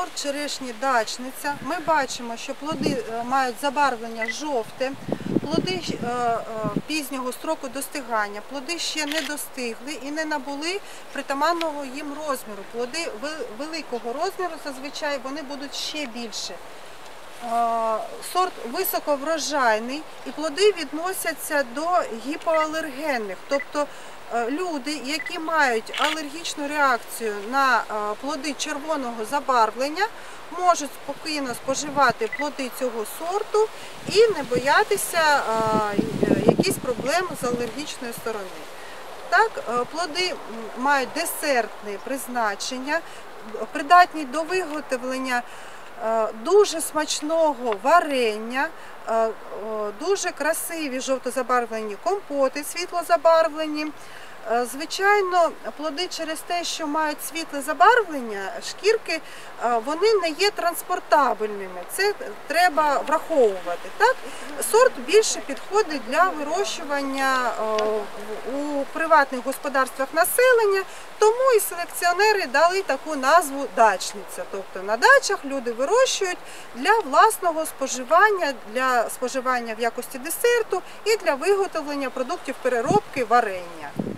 сорт черешні дачниця. Ми бачимо, що плоди мають забарвлення жовте, плоди пізнього строку достигання, плоди ще не достигли і не набули притаманного їм розміру. Плоди великого розміру зазвичай вони будуть ще більше. Сорт високоврожайний і плоди відносяться до гіпоалергенних, тобто люди, які мають алергічну реакцію на плоди червоного забарвлення, можуть спокійно споживати плоди цього сорту і не боятися якісь проблем з алергічної сторони. Так, плоди мають десертне призначення, придатні до виготовлення дуже смачного варення, дуже красиві жовто-забарвлені компоти, світло-забарвлені. Звичайно, плоди через те, що мають світле забарвлення, шкірки, вони не є транспортабельними. Це треба враховувати. Так? Сорт більше підходить для вирощування у приватних господарствах населення, тому і селекціонери дали таку назву дачниця. Тобто на дачах люди вирощують для власного споживання, для споживання в якості десерту і для виготовлення продуктів переробки варення.